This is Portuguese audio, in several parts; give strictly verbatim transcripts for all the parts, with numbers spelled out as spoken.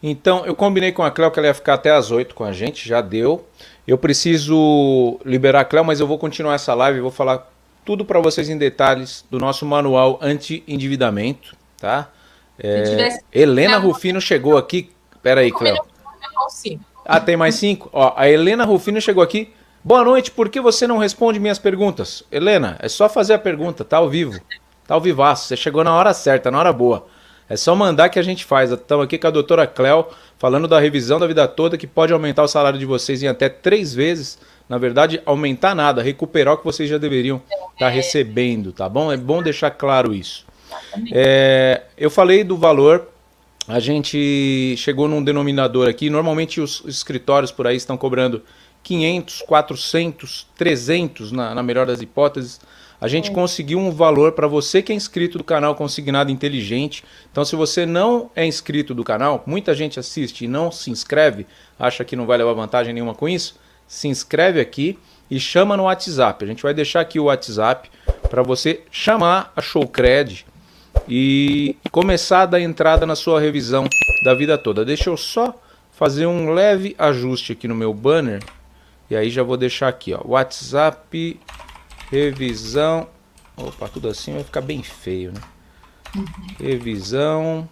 Então, eu combinei com a Cléo que ela ia ficar até às oito com a gente, já deu. Eu preciso liberar a Cléo, mas eu vou continuar essa live e vou falar tudo para vocês em detalhes do nosso manual anti-endividamento, tá? É, Helena Rufino chegou aqui. Pera aí, Cléo. Ah, tem mais cinco? Ó, a Helena Rufino chegou aqui. Boa noite, por que você não responde minhas perguntas? Helena, é só fazer a pergunta, tá ao vivo. Tá ao vivaço, você chegou na hora certa, na hora boa. É só mandar que a gente faz. Estamos aqui com a doutora Cléo, falando da revisão da vida toda, que pode aumentar o salário de vocês em até três vezes. Na verdade, aumentar nada, recuperar o que vocês já deveriam estar recebendo, tá bom? É bom deixar claro isso. É, eu falei do valor, a gente chegou num denominador aqui. Normalmente os escritórios por aí estão cobrando quinhentos, quatrocentos, trezentos, na, na melhor das hipóteses. A gente é. conseguiu um valor para você que é inscrito do canal Consignado Inteligente. Então, se você não é inscrito do canal, muita gente assiste e não se inscreve, acha que não vai levar vantagem nenhuma com isso, se inscreve aqui e chama no WhatsApp. A gente vai deixar aqui o WhatsApp para você chamar a Showcred e começar a dar entrada na sua revisão da vida toda. Deixa eu só fazer um leve ajuste aqui no meu banner e aí já vou deixar aqui, ó, WhatsApp... Revisão. Opa, tudo assim vai ficar bem feio, né? Uhum. Revisão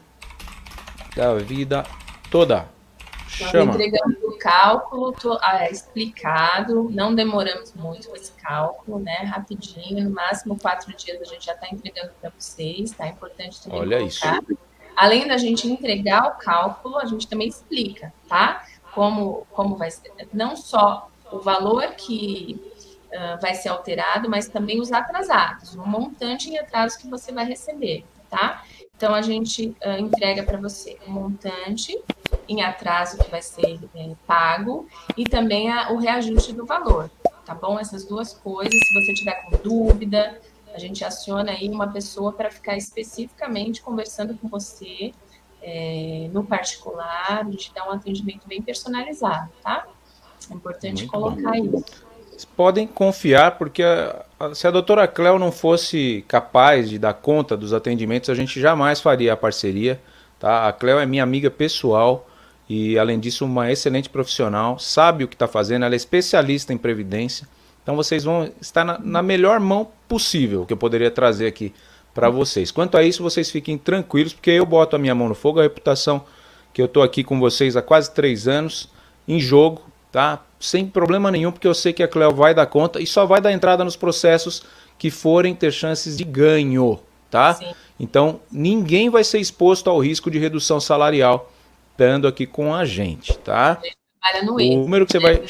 da vida toda. Chama. Entregamos o cálculo tô, ah, explicado. Não demoramos muito com esse cálculo, né? Rapidinho, no máximo quatro dias a gente já está entregando para vocês, tá? É importante também. Olha colocar. Isso. Além da gente entregar o cálculo, a gente também explica, tá? Como, como vai ser. Não só o valor que Uh, vai ser alterado, mas também os atrasados, o montante em atraso que você vai receber, tá? Então, a gente uh, entrega para você o montante em atraso que vai ser é, pago e também a, o reajuste do valor, tá bom? Essas duas coisas, se você tiver com dúvida, a gente aciona aí uma pessoa para ficar especificamente conversando com você é, no particular, a gente dá um atendimento bem personalizado, tá? É importante Muito colocar bom. isso. Podem confiar, porque a, a, se a doutora Cléo não fosse capaz de dar conta dos atendimentos, a gente jamais faria a parceria. Tá? A Cléo é minha amiga pessoal e, além disso, uma excelente profissional, sabe o que está fazendo, ela é especialista em previdência. Então, vocês vão estar na, na melhor mão possível que eu poderia trazer aqui para vocês. Quanto a isso, vocês fiquem tranquilos, porque eu boto a minha mão no fogo, a reputação que eu estou aqui com vocês há quase três anos em jogo, tá? Sem problema nenhum, porque eu sei que a Cléo vai dar conta e só vai dar entrada nos processos que forem ter chances de ganho, tá? Sim. Então, ninguém vai ser exposto ao risco de redução salarial estando aqui com a gente, tá? O número que você vai...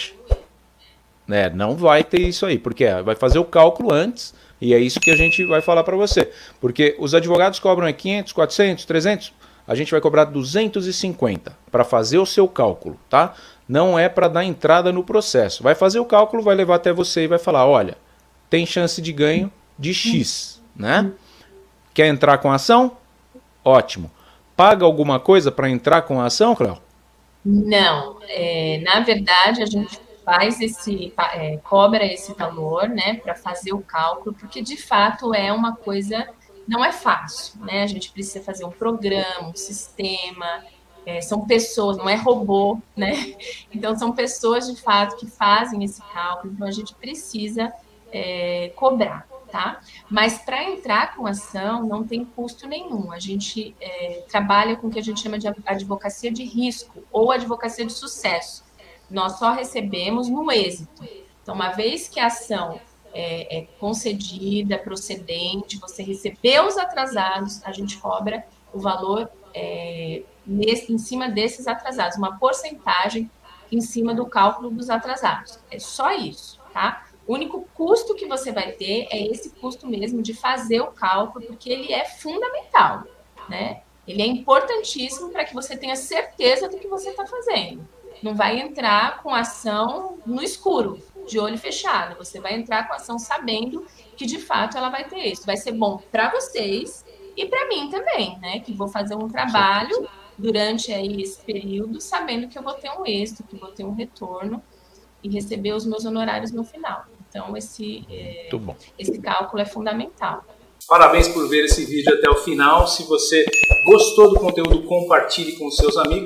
É, não vai ter isso aí, porque vai fazer o cálculo antes e é isso que a gente vai falar para você. Porque os advogados cobram é quinhentos, quatrocentos, trezentos, a gente vai cobrar duzentos e cinquenta para fazer o seu cálculo, tá? Não é para dar entrada no processo. Vai fazer o cálculo, vai levar até você e vai falar, olha, tem chance de ganho de X, né? Quer entrar com a ação? Ótimo. Paga alguma coisa para entrar com a ação, Cléo? Não. É, na verdade, a gente faz esse, é, cobra esse valor, né, para fazer o cálculo, porque de fato é uma coisa, não é fácil, né? A gente precisa fazer um programa, um sistema... É, são pessoas, não é robô, né? Então, são pessoas, de fato, que fazem esse cálculo. Então, a gente precisa é, cobrar, tá? Mas, para entrar com ação, não tem custo nenhum. A gente é, trabalha com o que a gente chama de advocacia de risco ou advocacia de sucesso. Nós só recebemos no êxito. Então, uma vez que a ação é, é concedida, procedente, você recebeu os atrasados, a gente cobra o valor é, nesse, em cima desses atrasados, uma porcentagem em cima do cálculo dos atrasados. É só isso, tá? O único custo que você vai ter é esse custo mesmo de fazer o cálculo, porque ele é fundamental, né? Ele é importantíssimo para que você tenha certeza do que você está fazendo. Não vai entrar com ação no escuro, de olho fechado. Você vai entrar com ação sabendo que, de fato, ela vai ter isso. Vai ser bom para vocês e para mim também, né? Que vou fazer um trabalho durante aí esse período, sabendo que eu vou ter um êxito, que eu vou ter um retorno e receber os meus honorários no final. Então, esse, é, esse cálculo é fundamental. Parabéns por ver esse vídeo até o final. Se você gostou do conteúdo, compartilhe com seus amigos.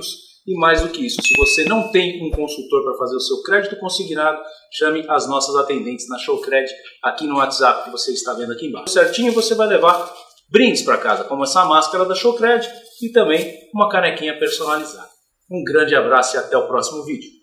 E mais do que isso, se você não tem um consultor para fazer o seu crédito consignado, chame as nossas atendentes na Showcred aqui no WhatsApp que você está vendo aqui embaixo. Certinho, você vai levar brindes para casa, como essa máscara da Showcred e também uma canequinha personalizada. Um grande abraço e até o próximo vídeo.